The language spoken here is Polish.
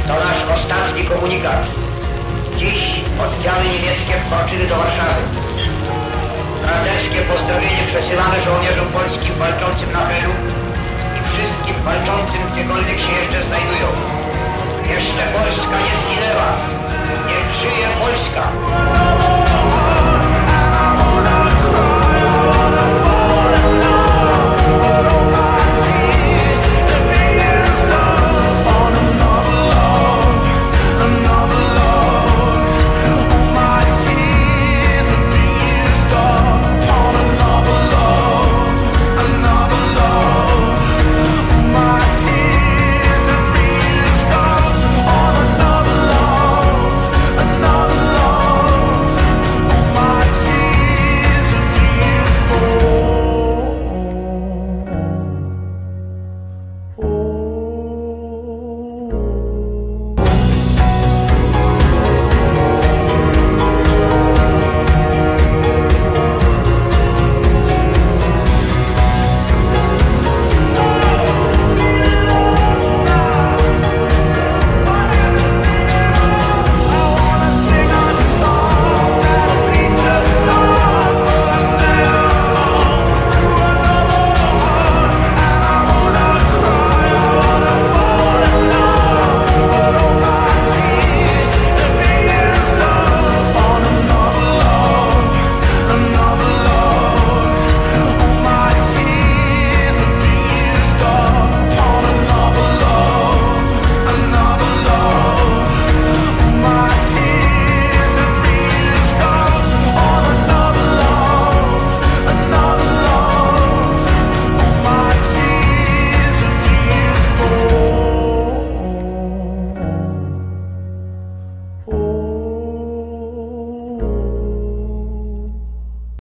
To nasz ostatni komunikat. Dziś oddziały niemieckie wkroczyły do Warszawy. Braterskie pozdrowienie przesyłamy żołnierzom polskim walczącym na Helu i wszystkim walczącym gdziekolwiek się jeszcze znajdują.